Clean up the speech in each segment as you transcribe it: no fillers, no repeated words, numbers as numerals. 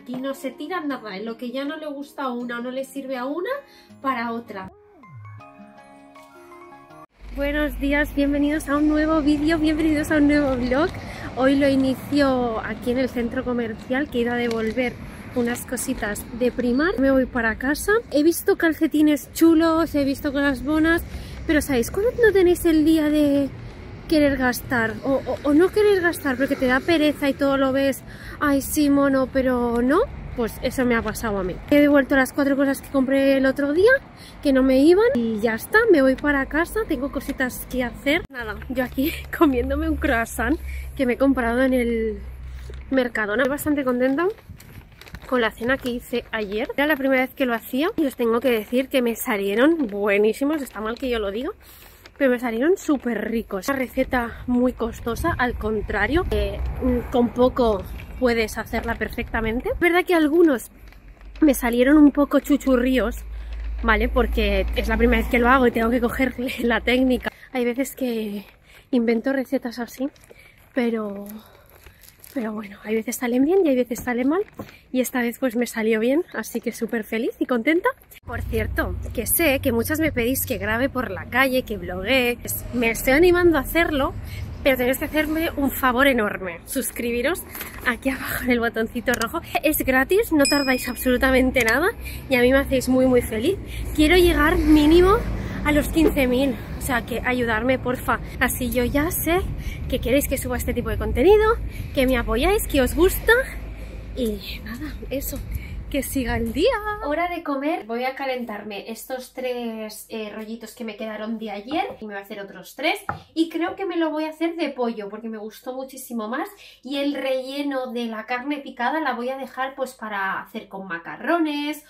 Aquí no se tira nada, en lo que ya no le gusta a una o no le sirve a una, para otra. Buenos días, bienvenidos a un nuevo vídeo, bienvenidos a un nuevo vlog. Hoy lo inicio aquí en el centro comercial, que he ido a devolver unas cositas de Primark. Me voy para casa. He visto calcetines chulos, he visto cosas bonas, pero ¿sabéis cuando no tenéis el día de querer gastar? O no querer gastar porque te da pereza y todo lo ves, ay sí mono, pero no. Pues eso me ha pasado a mí. He devuelto las 4 cosas que compré el otro día, que no me iban, y ya está, me voy para casa, tengo cositas que hacer. Nada, yo aquí comiéndome un croissant que me he comprado en el Mercadona. Estoy bastante contenta con la cena que hice ayer. Era la primera vez que lo hacía y os tengo que decir que me salieron buenísimos. Está mal que yo lo diga, pero me salieron súper ricos. Una receta muy costosa, al contrario, con poco puedes hacerla perfectamente. Es verdad que algunos me salieron un poco chuchurríos, ¿vale? Porque es la primera vez que lo hago y tengo que cogerle la técnica. Hay veces que invento recetas así, pero bueno, hay veces salen bien y hay veces salen mal. Y esta vez pues me salió bien, así que súper feliz y contenta. Por cierto, que sé que muchas me pedís que grabe por la calle, que bloguee. Me estoy animando a hacerlo, pero tenéis que hacerme un favor enorme. Suscribiros aquí abajo en el botoncito rojo. Es gratis, no tardáis absolutamente nada y a mí me hacéis muy feliz. Quiero llegar mínimo a los 15.000, o sea que ayudarme porfa. Así yo ya sé que queréis que suba este tipo de contenido, que me apoyáis, que os gusta y nada, eso. Que siga el día. Hora de comer. Voy a calentarme estos 3 rollitos que me quedaron de ayer y me voy a hacer otros 3 y creo que me lo voy a hacer de pollo porque me gustó muchísimo más, y el relleno de la carne picada la voy a dejar pues para hacer con macarrones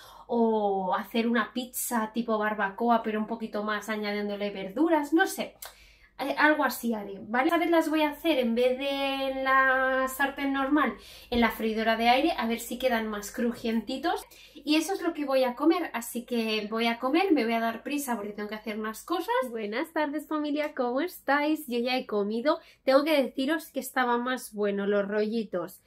o hacer una pizza tipo barbacoa pero un poquito más añadiéndole verduras, no sé. Algo así haré, ¿vale? Esta vez las voy a hacer en vez de en la sartén normal, en la freidora de aire, a ver si quedan más crujientitos. Y eso es lo que voy a comer, así que voy a comer, me voy a dar prisa porque tengo que hacer unas cosas. Buenas tardes familia, ¿cómo estáis? Yo ya he comido. Tengo que deciros que estaban más buenos los rollitos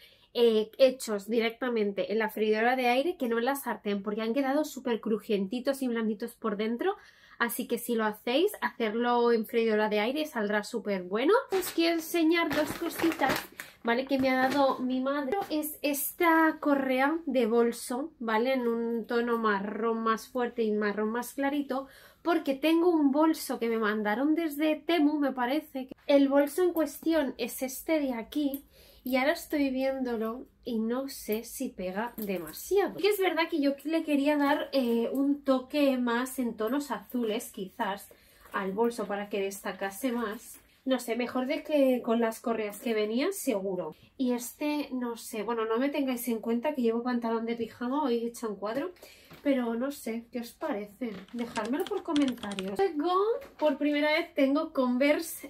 hechos directamente en la freidora de aire que no en la sartén, porque han quedado súper crujientitos y blanditos por dentro. Así que si lo hacéis, hacerlo en freidora de aire saldrá súper bueno. Os quiero enseñar 2 cositas, ¿vale? Que me ha dado mi madre. Es esta correa de bolso, ¿vale? En un tono marrón más fuerte y marrón más clarito, porque tengo un bolso que me mandaron desde Temu, me parece. El bolso en cuestión es este de aquí. Y ahora estoy viéndolo y no sé si pega demasiado. Y es verdad que yo le quería dar un toque más en tonos azules, quizás, al bolso para que destacase más. No sé, mejor de que con las correas que venían, seguro. Y este, no sé, bueno, no me tengáis en cuenta que llevo pantalón de pijama, hoy he hecho un cuadro. Pero no sé, ¿qué os parece? Dejádmelo por comentarios. Luego, por primera vez tengo Converse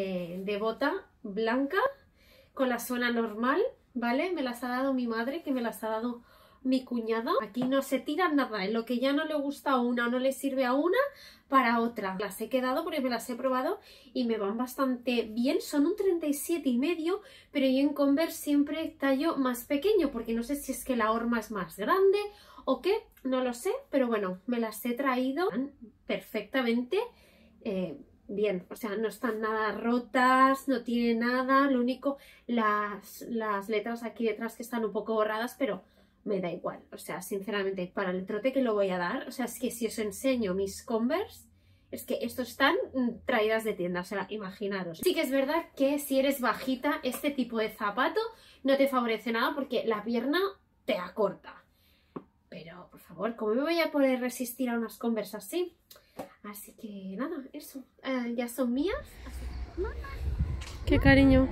de bota blanca, con la suela normal, ¿vale? Me las ha dado mi madre, que me las ha dado mi cuñada. Aquí no se tira nada, en lo que ya no le gusta a una o no le sirve a una, para otra. Las he quedado porque me las he probado y me van bastante bien. Son un 37,5, pero yo en Converse siempre tallo más pequeño, porque no sé si es que la horma es más grande o qué, no lo sé, pero bueno, me las he traído perfectamente bien, o sea, no están nada rotas, no tiene nada, lo único, las letras aquí detrás que están un poco borradas, pero me da igual, o sea, sinceramente, para el trote que lo voy a dar, o sea, es que si os enseño mis Converse, es que estos están traídas de tienda, o sea, imaginaros. Sí que es verdad que si eres bajita, este tipo de zapato no te favorece nada porque la pierna te acorta. Pero, por favor, ¿cómo me voy a poder resistir a unas Converse así? Así que nada, eso. Ya son mías. Qué cariño.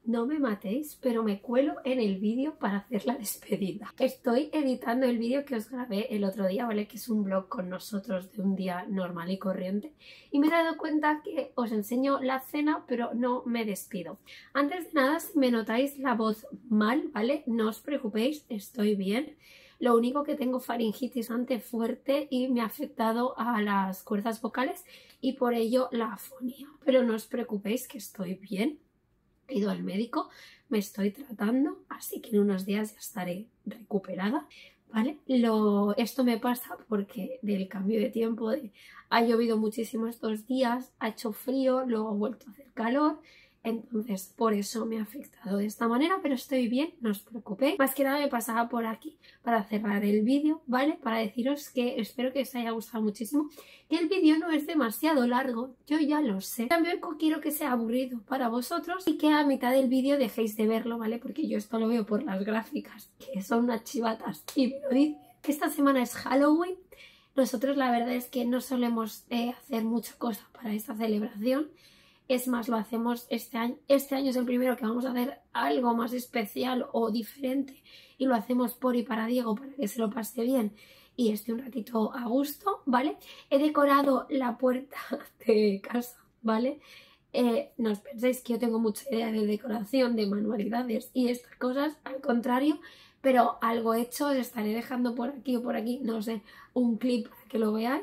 no me matéis, pero me cuelo en el vídeo para hacer la despedida. Estoy editando el vídeo que os grabé el otro día, ¿vale? Que es un vlog con nosotros de un día normal y corriente. Y me he dado cuenta que os enseño la cena, pero no me despido. Antes de nada, si me notáis la voz mal, ¿vale? No os preocupéis, estoy bien. Lo único que tengo faringitis bastante fuerte y me ha afectado a las cuerdas vocales y por ello la afonía. Pero no os preocupéis que estoy bien. He ido al médico, me estoy tratando, así que en unos días ya estaré recuperada, ¿vale? Esto me pasa porque del cambio de tiempo, ha llovido muchísimo estos días, ha hecho frío, luego ha vuelto a hacer calor. Entonces por eso me ha afectado de esta manera, pero estoy bien, no os preocupéis. Más que nada me pasaba por aquí para cerrar el vídeo, ¿vale? Para deciros que espero que os haya gustado muchísimo, que el vídeo no es demasiado largo, yo ya lo sé. Tampoco quiero que sea aburrido para vosotros y que a mitad del vídeo dejéis de verlo, ¿vale? Porque yo esto lo veo por las gráficas, que son unas chivatas, y me lo dice que esta semana es Halloween. Nosotros la verdad es que no solemos hacer mucha cosa para esta celebración. Es más, lo hacemos este año. Este año es el primero que vamos a hacer algo más especial o diferente. Y lo hacemos por y para Diego, para que se lo pase bien y esté un ratito a gusto, ¿vale? He decorado la puerta de casa, ¿vale? No os penséis que yo tengo mucha idea de decoración, de manualidades y estas cosas. Al contrario, pero algo hecho os estaré dejando por aquí o por aquí, no sé, un clip para que lo veáis.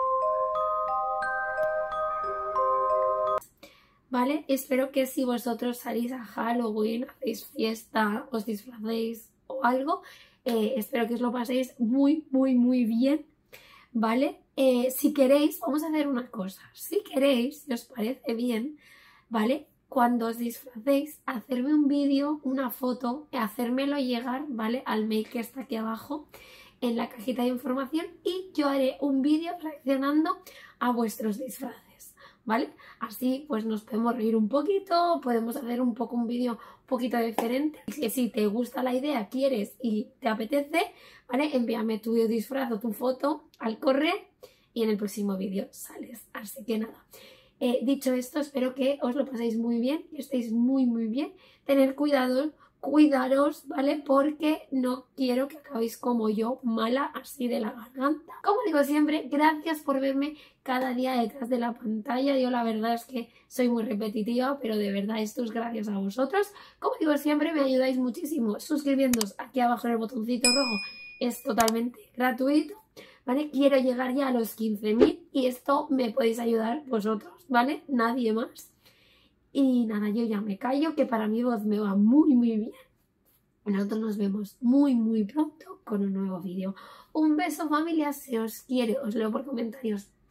¿Vale? Espero que si vosotros salís a Halloween, hacéis fiesta, os disfracéis o algo, espero que os lo paséis muy, muy, muy bien, ¿vale? Si queréis, vamos a hacer una cosa. Si queréis, si os parece bien, ¿vale? Cuando os disfracéis, hacerme un vídeo, una foto, hacérmelo llegar, ¿vale? Al mail que está aquí abajo en la cajita de información y yo haré un vídeo reaccionando a vuestros disfraces, ¿vale? Así pues nos podemos reír un poquito, podemos hacer un vídeo un poquito diferente. Y si te gusta la idea, quieres y te apetece, ¿vale? Envíame tu disfraz o tu foto al correo y en el próximo vídeo sales. Así que nada, dicho esto, espero que os lo paséis muy bien y estéis muy muy bien. Tener cuidado, cuidaros, ¿vale? Porque no quiero que acabéis como yo, mala así de la garganta. Como digo siempre, gracias por verme cada día detrás de la pantalla. Yo la verdad es que soy muy repetitiva, pero de verdad esto es gracias a vosotros. Como digo siempre, me ayudáis muchísimo suscribiéndoos aquí abajo en el botoncito rojo. Es totalmente gratuito, ¿vale? Quiero llegar ya a los 15.000 y esto me podéis ayudar vosotros, ¿vale? Nadie más. Y nada, yo ya me callo, que para mi voz me va muy muy bien. Nosotros nos vemos muy muy pronto con un nuevo vídeo. Un beso familia, se os quiere, os leo por comentarios